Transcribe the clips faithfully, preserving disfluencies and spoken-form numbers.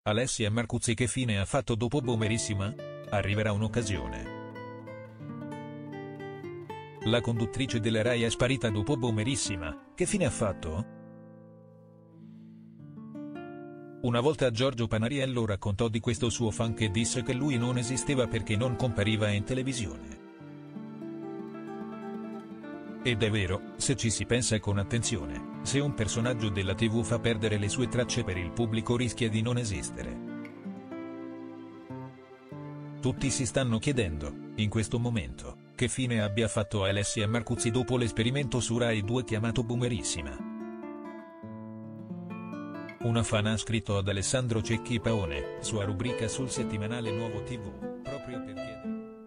Alessia Marcuzzi che fine ha fatto dopo Boomerissima? Arriverà un'occasione. La conduttrice della Rai è sparita dopo Boomerissima, che fine ha fatto? Una volta Giorgio Panariello raccontò di questo suo fan che disse che lui non esisteva perché non compariva in televisione. Ed è vero, se ci si pensa con attenzione, se un personaggio della tivù fa perdere le sue tracce per il pubblico rischia di non esistere. Tutti si stanno chiedendo, in questo momento, che fine abbia fatto Alessia Marcuzzi dopo l'esperimento su Rai due chiamato Boomerissima. Una fan ha scritto ad Alessandro Cecchi Paone, sua rubrica sul settimanale Nuovo tivù, proprio per chiedere.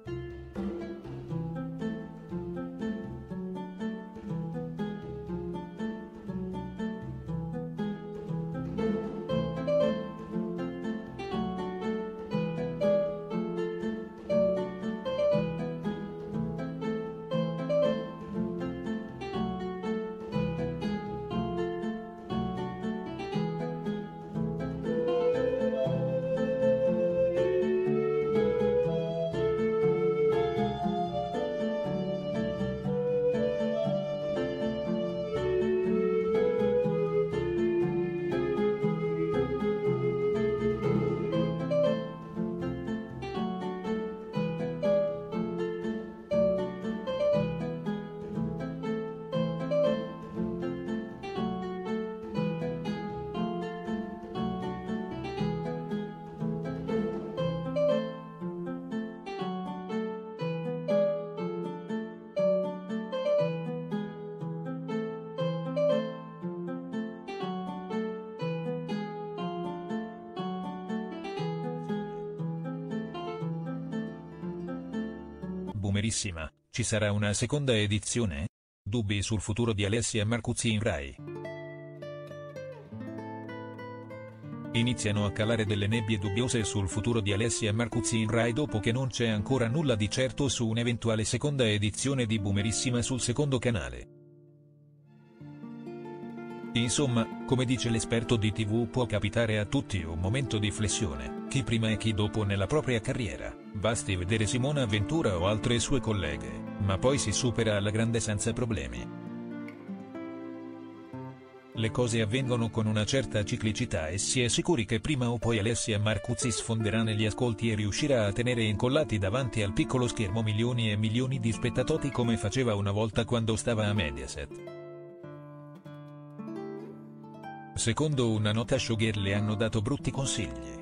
Boomerissima, ci sarà una seconda edizione? Dubbi sul futuro di Alessia Marcuzzi in Rai. Iniziano a calare delle nebbie dubbiose sul futuro di Alessia Marcuzzi in Rai dopo che non c'è ancora nulla di certo su un'eventuale seconda edizione di Boomerissima sul secondo canale. Insomma, come dice l'esperto di tivù, può capitare a tutti un momento di flessione, chi prima e chi dopo nella propria carriera, basti vedere Simona Ventura o altre sue colleghe, ma poi si supera alla grande senza problemi. Le cose avvengono con una certa ciclicità e si è sicuri che prima o poi Alessia Marcuzzi sfonderà negli ascolti e riuscirà a tenere incollati davanti al piccolo schermo milioni e milioni di spettatori come faceva una volta quando stava a Mediaset. Secondo una nota showgirl le hanno dato brutti consigli.